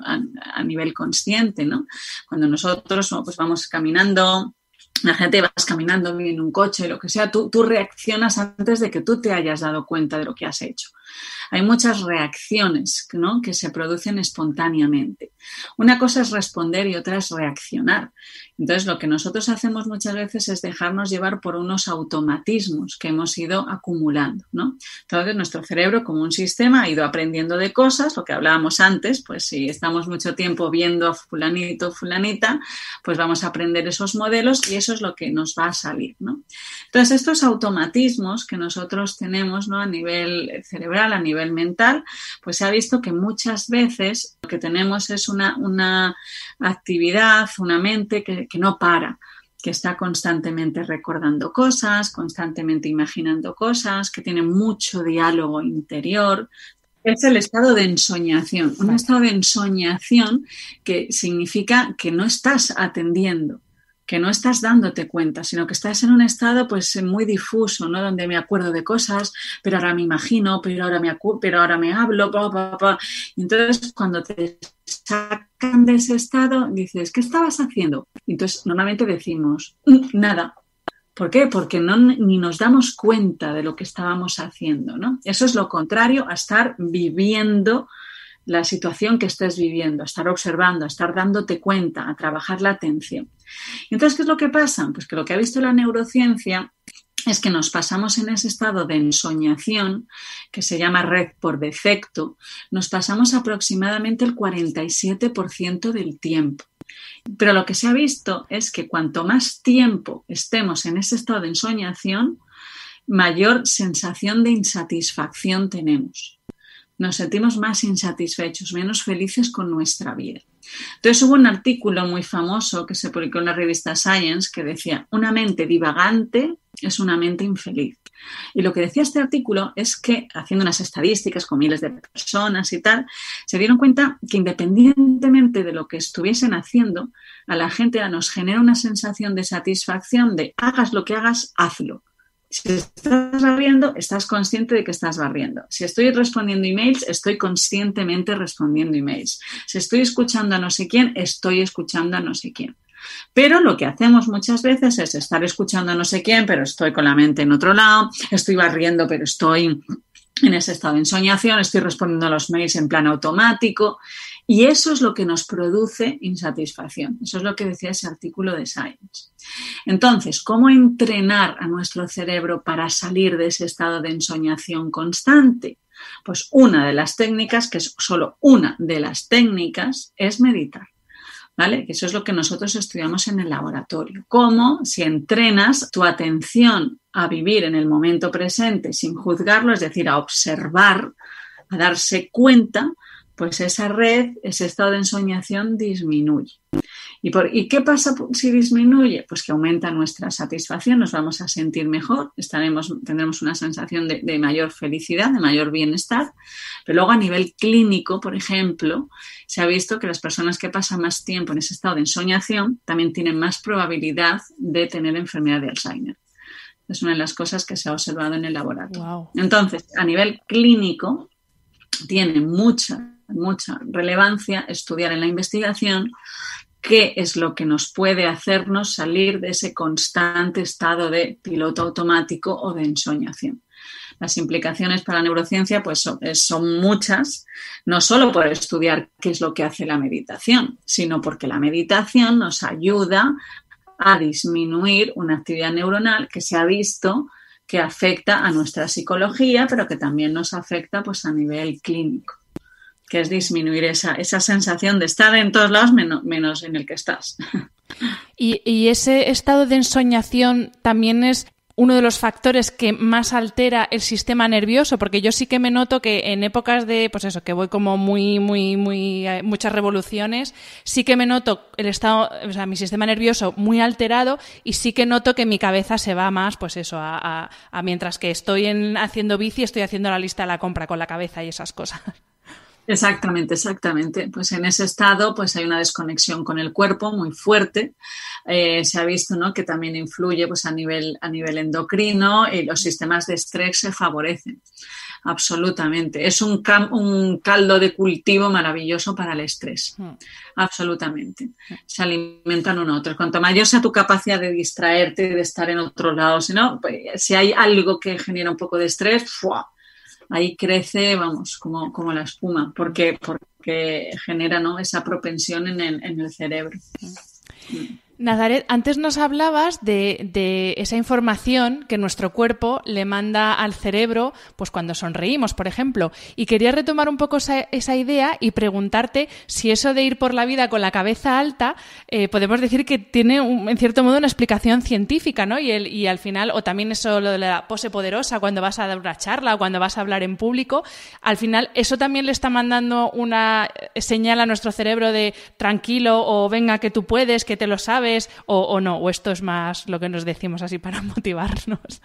[SPEAKER 2] a nivel consciente, ¿no? Cuando nosotros pues vamos caminando, imagínate, vas caminando en un coche, lo que sea, tú reaccionas antes de que tú te hayas dado cuenta de lo que has hecho. Hay muchas reacciones, ¿no? Que se producen espontáneamente. Una cosa es responder y otra es reaccionar. Entonces, lo que nosotros hacemos muchas veces es dejarnos llevar por unos automatismos que hemos ido acumulando, ¿no? Entonces, nuestro cerebro, como un sistema, ha ido aprendiendo de cosas, lo que hablábamos antes, pues si estamos mucho tiempo viendo a fulanito o fulanita, pues vamos a aprender esos modelos y eso es lo que nos va a salir, ¿no? Entonces, estos automatismos que nosotros tenemos, ¿no? A nivel cerebral, a nivel mental, pues se ha visto que muchas veces lo que tenemos es una actividad, una mente que no para, que está constantemente recordando cosas, constantemente imaginando cosas, que tiene mucho diálogo interior. Es el estado de ensoñación, un estado de ensoñación que significa que no estás atendiendo, que no estás dándote cuenta, sino que estás en un estado pues muy difuso, ¿no? Donde me acuerdo de cosas, pero ahora me imagino, pero ahora me hablo, Y entonces cuando te sacan de ese estado, dices, ¿qué estabas haciendo? Y entonces normalmente decimos, nada. ¿Por qué? Porque ni nos damos cuenta de lo que estábamos haciendo, ¿no? Eso es lo contrario a estar viviendo la situación que estés viviendo, a estar observando, a estar dándote cuenta, a trabajar la atención. Entonces, ¿qué es lo que pasa? Pues que lo que ha visto la neurociencia es que nos pasamos en ese estado de ensoñación, que se llama red por defecto, nos pasamos aproximadamente el 47% del tiempo. Pero lo que se ha visto es que cuanto más tiempo estemos en ese estado de ensoñación, mayor sensación de insatisfacción tenemos. Nos sentimos más insatisfechos, menos felices con nuestra vida. Entonces hubo un artículo muy famoso que se publicó en la revista Science que decía, una mente divagante es una mente infeliz. Y lo que decía este artículo es que, haciendo unas estadísticas con miles de personas y tal, se dieron cuenta que independientemente de lo que estuviesen haciendo, a la gente nos genera una sensación de satisfacción de hagas lo que hagas, hazlo. Si estás barriendo, estás consciente de que estás barriendo. Si estoy respondiendo emails, estoy conscientemente respondiendo emails. Si estoy escuchando a no sé quién, estoy escuchando a no sé quién. Pero lo que hacemos muchas veces es estar escuchando a no sé quién, pero estoy con la mente en otro lado, estoy barriendo, pero estoy en ese estado de ensoñación, estoy respondiendo a los mails en plan automático y eso es lo que nos produce insatisfacción. Eso es lo que decía ese artículo de Science. Entonces, ¿cómo entrenar a nuestro cerebro para salir de ese estado de ensoñación constante? Pues una de las técnicas, que es solo una de las técnicas, es meditar. ¿Vale? Eso es lo que nosotros estudiamos en el laboratorio. Cómo si entrenas tu atención a vivir en el momento presente sin juzgarlo, es decir, a observar, a darse cuenta, pues esa red, ese estado de ensoñación disminuye. ¿Y qué pasa si disminuye? Pues que aumenta nuestra satisfacción, nos vamos a sentir mejor, tendremos una sensación de mayor felicidad, de mayor bienestar. Pero luego a nivel clínico, por ejemplo, se ha visto que las personas que pasan más tiempo en ese estado de ensoñación también tienen más probabilidad de tener enfermedad de Alzheimer. Es una de las cosas que se ha observado en el laboratorio.
[SPEAKER 1] Wow.
[SPEAKER 2] Entonces, a nivel clínico, tiene mucha relevancia estudiar en la investigación qué es lo que nos puede hacernos salir de ese constante estado de piloto automático o de ensoñación. Las implicaciones para la neurociencia pues, son muchas, no solo por estudiar qué es lo que hace la meditación, sino porque la meditación nos ayuda a disminuir una actividad neuronal que se ha visto que afecta a nuestra psicología, pero que también nos afecta pues, a nivel clínico, que es disminuir esa sensación de estar en todos lados menos en el que estás.
[SPEAKER 1] ¿Y ese estado de ensoñación también es uno de los factores que más altera el sistema nervioso? Porque yo sí que me noto que en épocas de, pues eso, que voy como muy muchas revoluciones, sí que me noto el estado, o sea, mi sistema nervioso muy alterado, y sí que noto que mi cabeza se va más, pues eso, a mientras que estoy haciendo bici, estoy haciendo la lista de la compra con la cabeza y esas cosas.
[SPEAKER 2] Exactamente. Pues en ese estado pues hay una desconexión con el cuerpo muy fuerte. Se ha visto, ¿no?, que también influye pues, a nivel endocrino, y los sistemas de estrés se favorecen. Absolutamente. Es un caldo de cultivo maravilloso para el estrés. Absolutamente. Se alimentan uno a otro. Cuanto mayor sea tu capacidad de distraerte, de estar en otro lado, si hay algo que genera un poco de estrés, ¡fua!, ahí crece, vamos, como la espuma, porque genera, ¿no?, esa propensión en el cerebro.
[SPEAKER 1] Nazaret, antes nos hablabas de esa información que nuestro cuerpo le manda al cerebro pues cuando sonreímos, por ejemplo, y quería retomar un poco esa idea y preguntarte si eso de ir por la vida con la cabeza alta podemos decir que tiene en cierto modo una explicación científica, ¿no? Y al final, o también eso lo de la pose poderosa cuando vas a dar una charla o cuando vas a hablar en público, al final eso también le está mandando una señal a nuestro cerebro de tranquilo, o venga que tú puedes, que te lo sabes, o no, o esto es más lo que nos decimos así para motivarnos.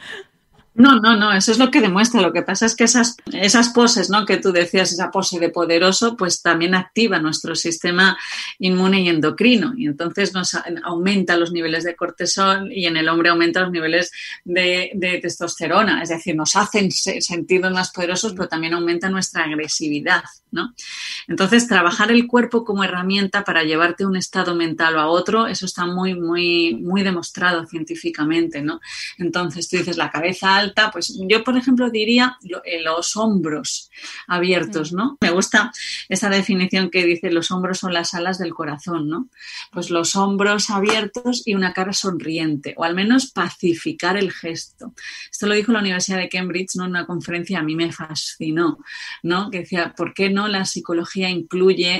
[SPEAKER 2] No, eso es lo que demuestra. Lo que pasa es que esas poses, ¿no?, que tú decías, esa pose de poderoso, pues también activa nuestro sistema inmune y endocrino, y entonces nos aumenta los niveles de cortisol, y en el hombre aumenta los niveles de testosterona, es decir, nos hacen sentirnos más poderosos, pero también aumenta nuestra agresividad, ¿no? Entonces, trabajar el cuerpo como herramienta para llevarte de un estado mental a otro, eso está muy, muy, muy demostrado científicamente, ¿no? Entonces, tú dices la cabeza alta, pues yo, por ejemplo, diría los hombros abiertos, ¿no? Me gusta esa definición que dice los hombros son las alas del corazón, ¿no? Pues los hombros abiertos y una cara sonriente, o al menos pacificar el gesto. Esto lo dijo la Universidad de Cambridge, ¿no?, en una conferencia, a mí me fascinó, ¿no?, que decía, ¿por qué no la psicología incluye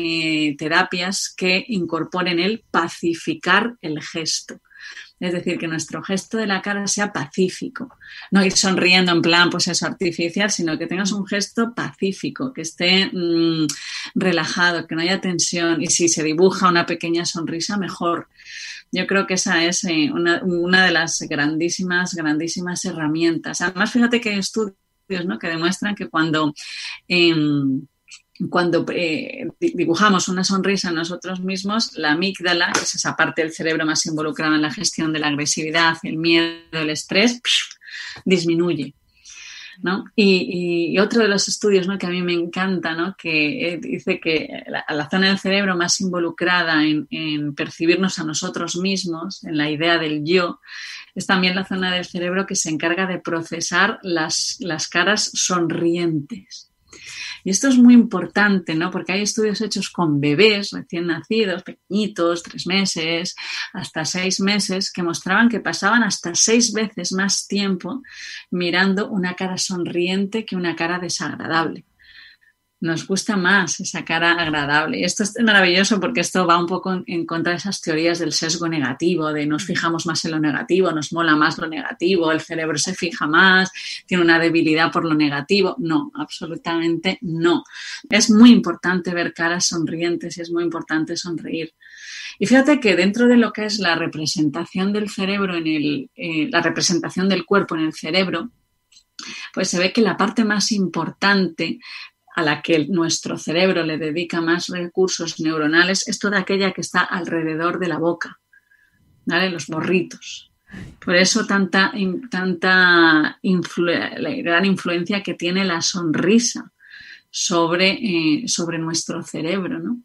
[SPEAKER 2] terapias que incorporen el pacificar el gesto? Es decir, que nuestro gesto de la cara sea pacífico, no ir sonriendo en plan, pues eso, artificial, sino que tengas un gesto pacífico, que esté relajado, que no haya tensión, y si se dibuja una pequeña sonrisa, mejor. Yo creo que esa es una de las grandísimas herramientas. Además, fíjate que hay estudios, ¿no?, que demuestran que cuando dibujamos una sonrisa en nosotros mismos, la amígdala, que es esa parte del cerebro más involucrada en la gestión de la agresividad, el miedo, el estrés, disminuye, ¿no? Y otro de los estudios, ¿no?, que a mí me encanta, ¿no?, que dice que la zona del cerebro más involucrada en percibirnos a nosotros mismos, en la idea del yo, es también la zona del cerebro que se encarga de procesar las caras sonrientes. Y esto es muy importante, ¿no?, porque hay estudios hechos con bebés recién nacidos, pequeñitos, 3 meses, hasta 6 meses, que mostraban que pasaban hasta 6 veces más tiempo mirando una cara sonriente que una cara desagradable. Nos gusta más esa cara agradable. Y esto es maravilloso porque esto va un poco en contra de esas teorías del sesgo negativo, de nos fijamos más en lo negativo, nos mola más lo negativo, el cerebro se fija más, tiene una debilidad por lo negativo. No, absolutamente no. Es muy importante ver caras sonrientes y es muy importante sonreír. Y fíjate que dentro de lo que es la representación del cerebro, la representación del cuerpo en el cerebro, pues se ve que la parte más importante a la que nuestro cerebro le dedica más recursos neuronales es toda aquella que está alrededor de la boca, ¿vale? Los morritos. Por eso la gran influencia que tiene la sonrisa sobre nuestro cerebro, ¿no?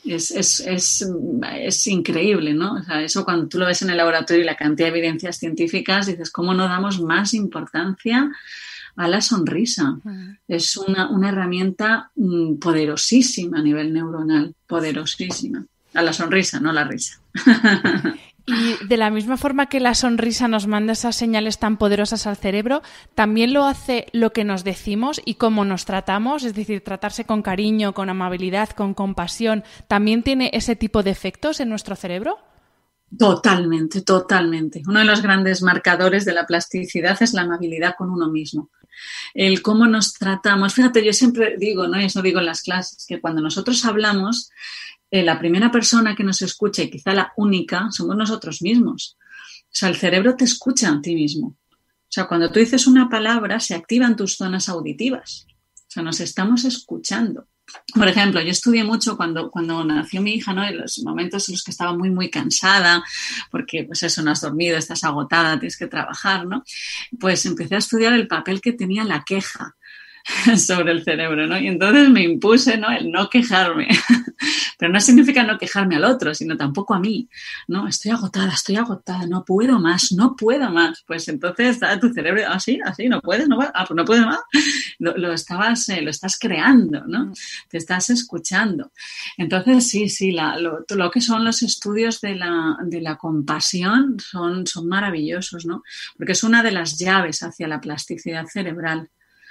[SPEAKER 2] Es increíble, ¿no? O sea, eso cuando tú lo ves en el laboratorio y la cantidad de evidencias científicas, dices, ¿cómo no damos más importancia a la sonrisa? Es una herramienta poderosísima a nivel neuronal, poderosísima. A la sonrisa, no a la risa.
[SPEAKER 1] Y de la misma forma que la sonrisa nos manda esas señales tan poderosas al cerebro, también lo hace lo que nos decimos y cómo nos tratamos, es decir, tratarse con cariño, con amabilidad, con compasión, ¿también tiene ese tipo de efectos en nuestro cerebro?
[SPEAKER 2] Totalmente, totalmente. Uno de los grandes marcadores de la plasticidad es la amabilidad con uno mismo. El cómo nos tratamos. Fíjate, yo siempre digo, ¿no? Y eso digo en las clases, que cuando nosotros hablamos, la primera persona que nos escucha y quizá la única somos nosotros mismos. O sea, el cerebro te escucha a ti mismo. O sea, cuando tú dices una palabra, se activan tus zonas auditivas. O sea, nos estamos escuchando. Por ejemplo, yo estudié mucho cuando nació mi hija, ¿no? En los momentos en los que estaba muy, muy cansada, porque pues eso, no has dormido, estás agotada, tienes que trabajar, ¿no? Pues empecé a estudiar el papel que tenía la queja sobre el cerebro, ¿no? Y entonces me impuse, ¿no? El no quejarme. Pero no significa no quejarme al otro, sino tampoco a mí, ¿no? Estoy agotada, no puedo más. Pues entonces tu cerebro, así, no puedes, pues no puedes más. Lo estás creando, ¿no? Te estás escuchando. Entonces, sí, lo que son los estudios de la compasión son maravillosos, ¿no? Porque es una de las llaves hacia la plasticidad cerebral.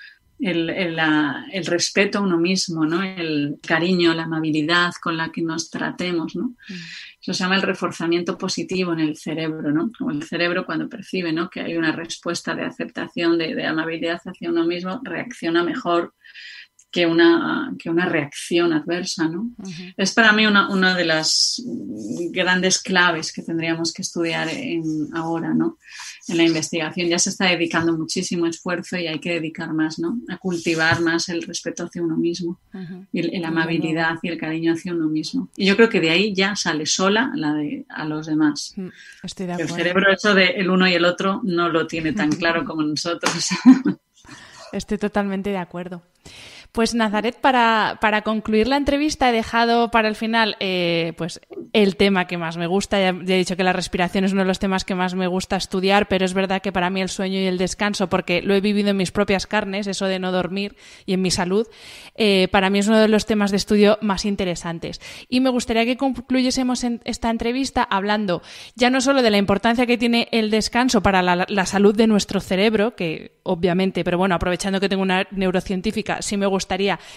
[SPEAKER 2] El respeto a uno mismo, ¿no? El cariño, la amabilidad con la que nos tratemos, ¿no? Eso se llama el reforzamiento positivo en el cerebro, ¿no? Como el cerebro cuando percibe, ¿no? Que hay una respuesta de aceptación, de amabilidad hacia uno mismo, reacciona mejor que una reacción adversa, ¿no? Es para mí una de las grandes claves que tendríamos que estudiar ahora, ¿no? En la investigación ya se está dedicando muchísimo esfuerzo y hay que dedicar más, ¿no? A cultivar más el respeto hacia uno mismo y la amabilidad y el cariño hacia uno mismo. Y yo creo que de ahí ya sale sola a los demás.
[SPEAKER 1] Estoy de acuerdo.
[SPEAKER 2] El cerebro eso de el uno y el otro no lo tiene tan claro como nosotros.
[SPEAKER 1] Estoy totalmente de acuerdo. Pues Nazaret, para concluir la entrevista he dejado para el final pues el tema que más me gusta. Ya he dicho que la respiración es uno de los temas que más me gusta estudiar, pero es verdad que para mí el sueño y el descanso, porque lo he vivido en mis propias carnes, eso de no dormir y en mi salud, para mí es uno de los temas de estudio más interesantes. Y me gustaría que concluyésemos en esta entrevista hablando ya no solo de la importancia que tiene el descanso para la salud de nuestro cerebro, que obviamente, pero bueno, aprovechando que tengo una neurocientífica, sí me gustaría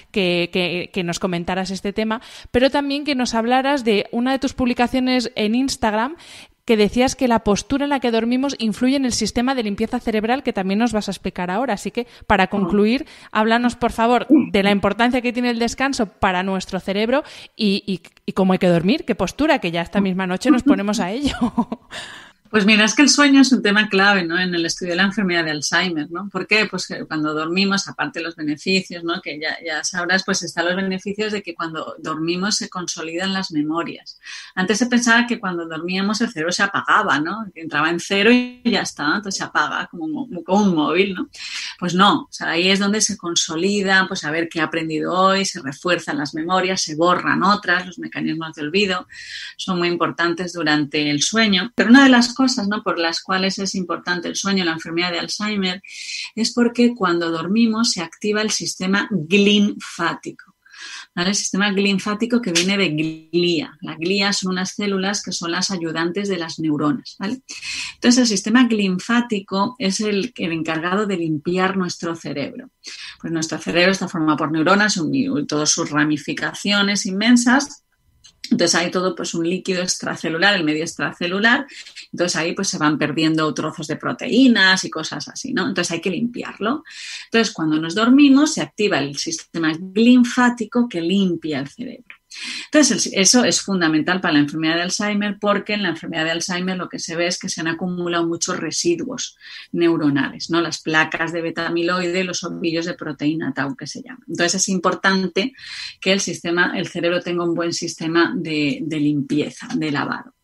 [SPEAKER 1] que nos comentaras este tema, pero también que nos hablaras de una de tus publicaciones en Instagram que decías que la postura en la que dormimos influye en el sistema de limpieza cerebral, que también nos vas a explicar ahora. Así que, para concluir, háblanos, por favor, de la importancia que tiene el descanso para nuestro cerebro y cómo hay que dormir, qué postura, que ya esta misma noche nos ponemos a ello.
[SPEAKER 2] Pues mira, es que el sueño es un tema clave, ¿no? En el estudio de la enfermedad de Alzheimer, ¿no? ¿Por qué? Pues que cuando dormimos, aparte de los beneficios, ¿no? Que ya sabrás, pues están los beneficios de que cuando dormimos se consolidan las memorias. Antes se pensaba que cuando dormíamos el cerebro se apagaba, ¿no? Que entraba en cero y ya está, entonces se apaga como un móvil, ¿no? Pues no, o sea, ahí es donde se consolida, pues a ver qué he aprendido hoy, se refuerzan las memorias, se borran otras, los mecanismos de olvido son muy importantes durante el sueño. Pero una de las cosas, ¿no?, por las cuales es importante el sueño en la enfermedad de Alzheimer es porque cuando dormimos se activa el sistema linfático. ¿Vale? El sistema linfático que viene de glía. La glía son unas células que son las ayudantes de las neuronas, ¿vale? Entonces, el sistema linfático es el encargado de limpiar nuestro cerebro. Pues nuestro cerebro está formado por neuronas y todas sus ramificaciones inmensas. Entonces hay todo pues un líquido extracelular, el medio extracelular, entonces ahí pues se van perdiendo trozos de proteínas y cosas así, ¿no? Entonces hay que limpiarlo. Entonces cuando nos dormimos se activa el sistema linfático que limpia el cerebro. Entonces eso es fundamental para la enfermedad de Alzheimer porque en la enfermedad de Alzheimer lo que se ve es que se han acumulado muchos residuos neuronales, ¿no? Las placas de beta-amiloide, los ovillos de proteína tau que se llaman. Entonces es importante que el cerebro tenga un buen sistema de limpieza, de lavado.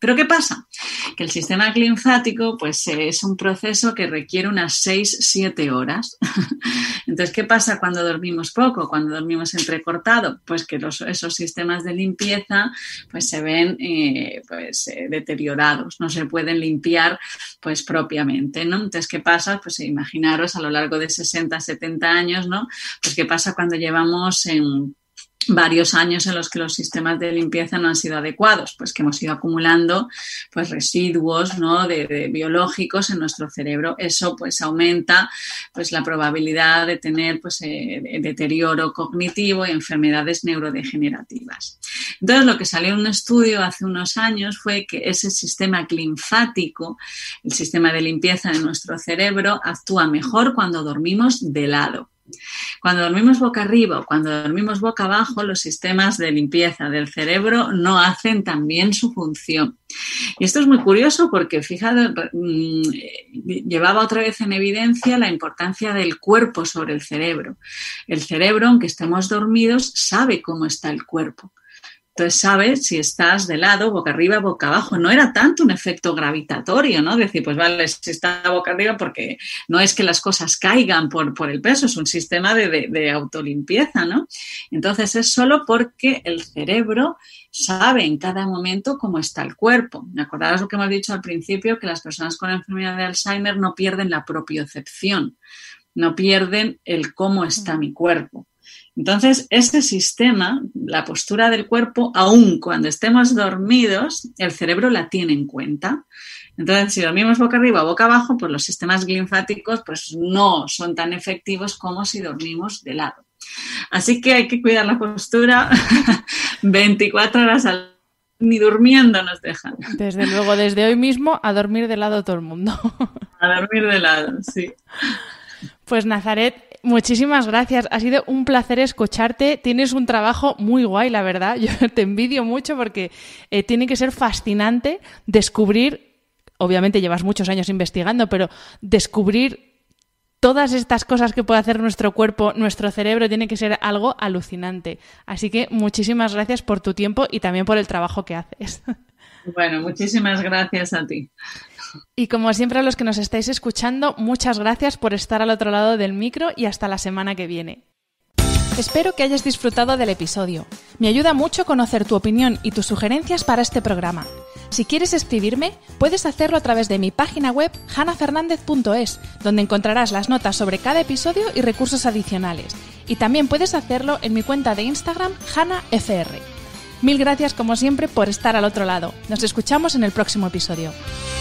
[SPEAKER 2] Pero ¿qué pasa? Que el sistema linfático pues, es un proceso que requiere unas 6-7 horas. Entonces, ¿qué pasa cuando dormimos poco? Cuando dormimos entrecortado, pues que esos sistemas de limpieza pues, se ven deteriorados, no se pueden limpiar pues, propiamente, ¿no? Entonces, ¿qué pasa? Pues imaginaros a lo largo de 60-70 años, ¿no? Pues ¿qué pasa cuando llevamos en varios años en los que los sistemas de limpieza no han sido adecuados? Pues que hemos ido acumulando pues residuos, ¿no? de biológicos en nuestro cerebro. Eso pues aumenta pues la probabilidad de tener pues deterioro cognitivo y enfermedades neurodegenerativas. Entonces, lo que salió en un estudio hace unos años fue que ese sistema linfático, el sistema de limpieza de nuestro cerebro, actúa mejor cuando dormimos de lado. Cuando dormimos boca arriba o cuando dormimos boca abajo, los sistemas de limpieza del cerebro no hacen tan bien su función. Y esto es muy curioso porque, fíjate, llevaba otra vez en evidencia la importancia del cuerpo sobre el cerebro. El cerebro, aunque estemos dormidos, sabe cómo está el cuerpo. Entonces, sabes si estás de lado, boca arriba, boca abajo. No era tanto un efecto gravitatorio, ¿no? Decir, pues vale, si está boca arriba, porque no es que las cosas caigan por el peso, es un sistema de autolimpieza, ¿no? Entonces, es solo porque el cerebro sabe en cada momento cómo está el cuerpo. ¿Me acordáis lo que hemos dicho al principio? Que las personas con enfermedad de Alzheimer no pierden la propiocepción, no pierden el cómo está mi cuerpo. Entonces, ese sistema, la postura del cuerpo, aun cuando estemos dormidos, el cerebro la tiene en cuenta. Entonces, si dormimos boca arriba o boca abajo, pues los sistemas linfáticos pues, no son tan efectivos como si dormimos de lado. Así que hay que cuidar la postura 24 horas al día. Ni durmiendo nos dejan.
[SPEAKER 1] Desde luego, desde hoy mismo a dormir de lado todo el mundo.
[SPEAKER 2] A dormir de lado, sí.
[SPEAKER 1] Pues Nazaret, muchísimas gracias. Ha sido un placer escucharte. Tienes un trabajo muy guay, la verdad. Yo te envidio mucho porque tiene que ser fascinante descubrir, obviamente llevas muchos años investigando, pero descubrir todas estas cosas que puede hacer nuestro cuerpo, nuestro cerebro, tiene que ser algo alucinante. Así que muchísimas gracias por tu tiempo y también por el trabajo que haces.
[SPEAKER 2] Bueno, muchísimas gracias a ti.
[SPEAKER 1] Y como siempre, a los que nos estáis escuchando, muchas gracias por estar al otro lado del micro y hasta la semana que viene. Espero que hayas disfrutado del episodio. Me ayuda mucho conocer tu opinión y tus sugerencias para este programa. Si quieres escribirme, puedes hacerlo a través de mi página web hanafernandez.es, donde encontrarás las notas sobre cada episodio y recursos adicionales. Y también puedes hacerlo en mi cuenta de Instagram, hanafr. Mil gracias como siempre por estar al otro lado. Nos escuchamos en el próximo episodio.